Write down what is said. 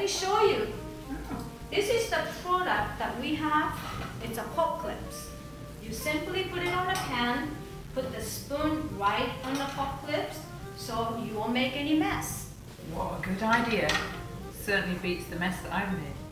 me show you. This is the product that we have. It's a pot clips. You simply put it on a pan, put the spoon right on the pot clips so you won't make any mess. What a good idea. Certainly beats the mess that I've made.